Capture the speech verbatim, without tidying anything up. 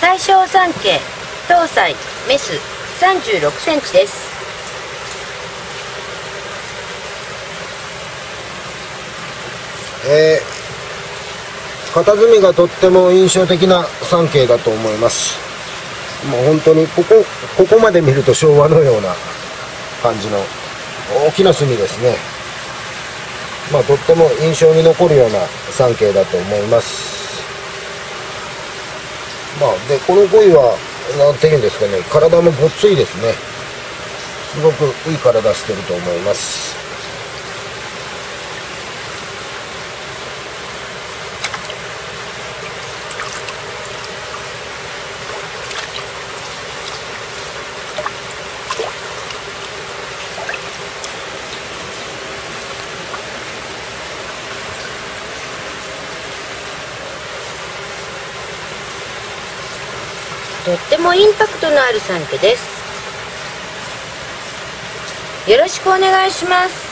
大正三系東西メスさんじゅうろくセンチです。 えー、佇みがとっても印象的な三景だと思います。もう本当にここここまで見ると昭和のような感じの大きな墨ですね。まあとっても印象に残るような三景だと思います。まあでこの鯉は何ていうんですかね、体もごっついですね。すごくいい体してると思います。 とってもインパクトのある三家です。よろしくお願いします。